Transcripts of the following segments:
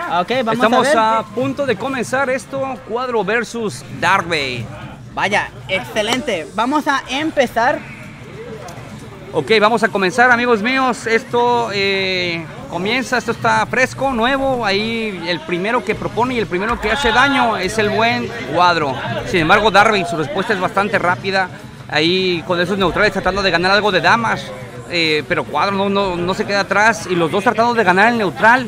Ok, vamos Estamos a ver. a punto de comenzar esto, Cuadro versus Darby. Vaya, excelente. Vamos a empezar. Ok, vamos a comenzar, amigos míos. Esto comienza, esto está fresco, nuevo. Ahí el primero que propone y el primero que hace daño es el buen Cuadro. Sin embargo, Darby, su respuesta es bastante rápida. Ahí con esos neutrales tratando de ganar algo de damage. Pero Cuadro no se queda atrás. Y los dos tratando de ganar el neutral.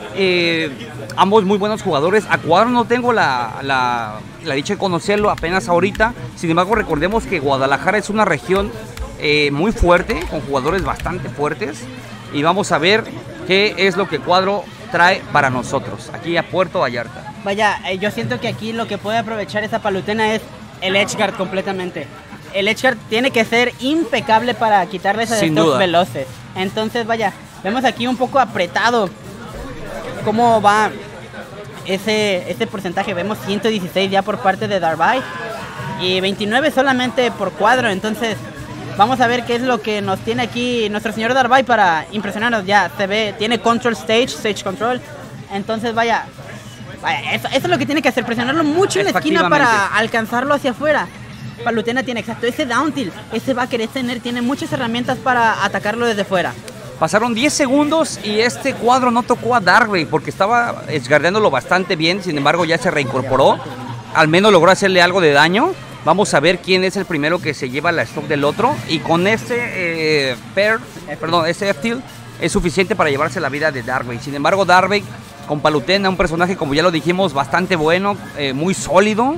Ambos muy buenos jugadores. A Cuadro no tengo la dicha de conocerlo apenas ahorita. Sin embargo, recordemos que Guadalajara es una región muy fuerte, con jugadores bastante fuertes. Y vamos a ver qué es lo que Cuadro trae para nosotros, aquí a Puerto Vallarta. Vaya, yo siento que aquí lo que puede aprovechar esa palutena es el edgeguard completamente. El edgeguard tiene que ser impecable para quitarles a estos veloces. Entonces, vaya, vemos aquí un poco apretado cómo va ese porcentaje. Vemos 116 ya por parte de Darby y 29 solamente por Cuadro. Entonces vamos a ver qué es lo que nos tiene aquí nuestro señor Darby para impresionarnos. Ya se ve, tiene control stage control. Entonces vaya, eso es lo que tiene que hacer, presionarlo mucho en la esquina para alcanzarlo hacia afuera. Palutena tiene exacto ese down tilt, ese backer, tiene muchas herramientas para atacarlo desde fuera. Pasaron 10 segundos y este Cuadro no tocó a Darby porque estaba esgardeándolo bastante bien. Sin embargo, ya se reincorporó. Al menos logró hacerle algo de daño. Vamos a ver quién es el primero que se lleva la stock del otro. Y con este este F-Tilt es suficiente para llevarse la vida de Darby. Sin embargo, Darby con Palutena, un personaje, como ya lo dijimos, bastante bueno, muy sólido.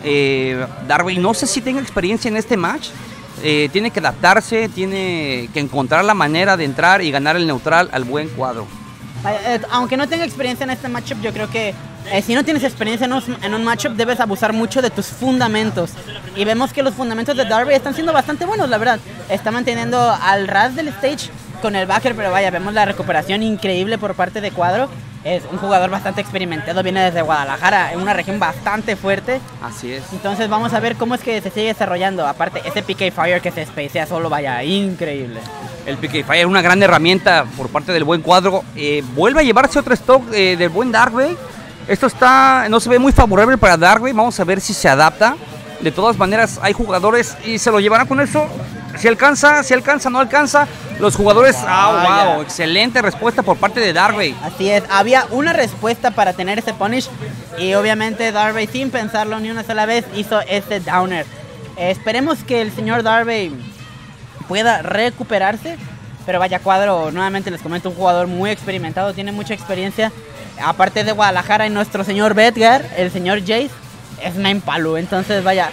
Darby no sé si tenga experiencia en este match. Tiene que adaptarse, tiene que encontrar la manera de entrar y ganar el neutral al buen Cuadro. Aunque no tenga experiencia en este matchup, yo creo que si no tienes experiencia en un matchup, debes abusar mucho de tus fundamentos. Y vemos que los fundamentos de Darby están siendo bastante buenos, la verdad. Está manteniendo al ras del stage con el backer, pero vaya, vemos la recuperación increíble por parte de Cuadro. Es un jugador bastante experimentado, viene desde Guadalajara, en una región bastante fuerte. Así es. Entonces vamos a ver cómo es que se sigue desarrollando. Aparte, ese PK Fire que se spacea solo, vaya, increíble. El PK Fire es una gran herramienta por parte del buen Cuadro. Vuelve a llevarse otro stock del buen Darby. Esto no se ve muy favorable para Darby. Vamos a ver si se adapta. De todas maneras, hay jugadores y se lo llevarán con eso. Si alcanza, no alcanza. Los jugadores, wow, excelente respuesta por parte de Darby. Así es, había una respuesta para tener ese punish y obviamente Darby, sin pensarlo ni una sola vez, hizo este downer. Esperemos que el señor Darby pueda recuperarse, pero vaya, Cuadro, nuevamente les comento, un jugador muy experimentado, tiene mucha experiencia. Aparte de Guadalajara y nuestro señor Bedgar, el señor Jace, es una Impalu, entonces vaya,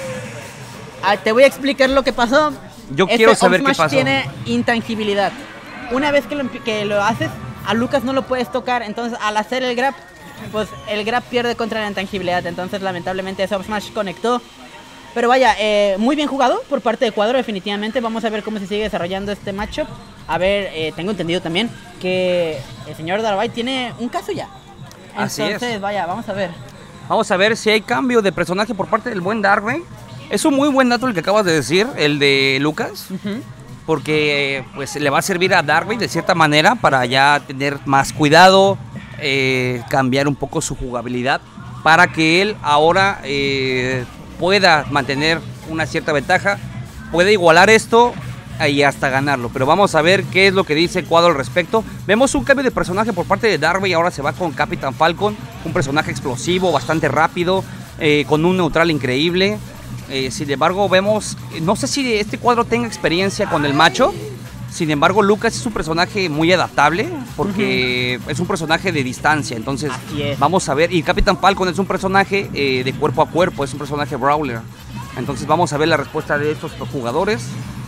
te voy a explicar lo que pasó. Yo quiero saber qué pasó. Tiene intangibilidad. Una vez que lo haces, a Lucas no lo puedes tocar. Entonces, al hacer el grab, pues el grab pierde contra la intangibilidad. Entonces, lamentablemente, ese Up Smash conectó. Pero vaya, muy bien jugado por parte de Cuadro, definitivamente. Vamos a ver cómo se sigue desarrollando este matchup. A ver, tengo entendido también que el señor Darby tiene un caso ya. Entonces, vaya, vamos a ver. Vamos a ver si hay cambio de personaje por parte del buen Darby. Es un muy buen dato el que acabas de decir, el de Lucas, porque pues le va a servir a Darby de cierta manera para ya tener más cuidado, cambiar un poco su jugabilidad, para que él ahora pueda mantener una cierta ventaja, puede igualar esto y hasta ganarlo. Pero vamos a ver qué es lo que dice Cuadro al respecto. Vemos un cambio de personaje por parte de Darby, ahora se va con Capitán Falcon, un personaje explosivo, bastante rápido, con un neutral increíble. Sin embargo, vemos, no sé si este Cuadro tenga experiencia con el macho. Sin embargo, Lucas es un personaje muy adaptable porque es un personaje de distancia. Entonces, vamos a ver. Y Capitán Falcon es un personaje de cuerpo a cuerpo, es un personaje brawler. Entonces, vamos a ver la respuesta de estos jugadores.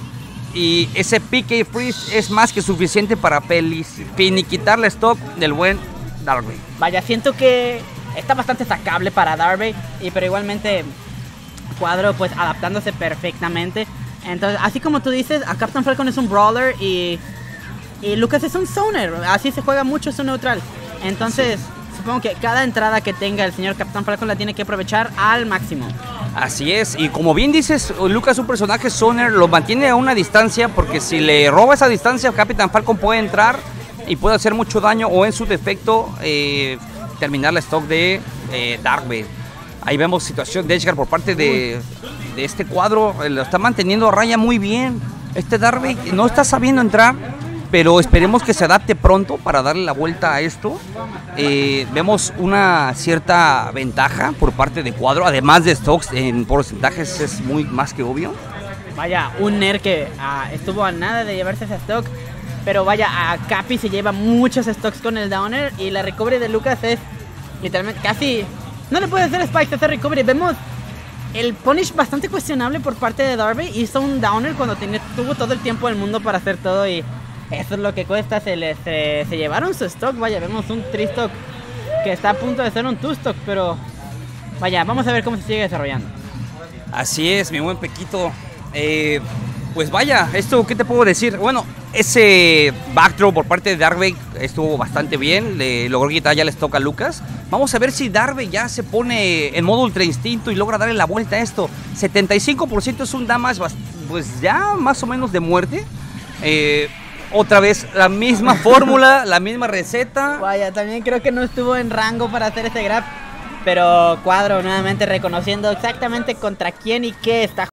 Y ese PK Freeze es más que suficiente para finiquitar la stock del buen Darby. Vaya, siento que está bastante sacable para Darby, pero igualmente Cuadro pues adaptándose perfectamente. Entonces, así como tú dices, a Captain Falcon es un brawler y Lucas es un zoner. Así se juega mucho su neutral. Entonces, supongo que cada entrada que tenga el señor Captain Falcon la tiene que aprovechar al máximo. Así es, y como bien dices, Lucas es un personaje zoner, lo mantiene a una distancia porque si le roba esa distancia, Captain Falcon puede entrar y puede hacer mucho daño o en su defecto terminar la stock de Darkbait. Ahí vemos situación de Edgeguard por parte de este cuadro. Lo está manteniendo a raya muy bien. Este Darkbait no está sabiendo entrar, pero esperemos que se adapte pronto para darle la vuelta a esto. Vemos una cierta ventaja por parte de cuadro, además de stocks en porcentajes, es muy más que obvio. Vaya, un Ner que estuvo a nada de llevarse ese stock, pero vaya, a Cappy se lleva muchos stocks con el Downer y la recovery de Lucas es literalmente casi... No le puede hacer Spikes hacer recovery. Vemos el punish bastante cuestionable por parte de Darby. Hizo un Downer cuando tuvo todo el tiempo del mundo para hacer todo y eso es lo que cuesta. Se llevaron su stock. Vaya, vemos un 3-stock que está a punto de ser un 2-stock, pero vaya, vamos a ver cómo se sigue desarrollando. Así es, mi buen Pequito. Pues vaya, esto, ¿qué te puedo decir? Bueno, ese backthrow por parte de Darkbait estuvo bastante bien, le logró quitar ya el stock a Lucas. Vamos a ver si Darkbait ya se pone en modo ultra instinto y logra darle la vuelta a esto. 75% es un damage, pues ya más o menos de muerte. Otra vez la misma fórmula, la misma receta. Vaya, también creo que no estuvo en rango para hacer ese grab, pero Cuadro nuevamente reconociendo exactamente contra quién y qué está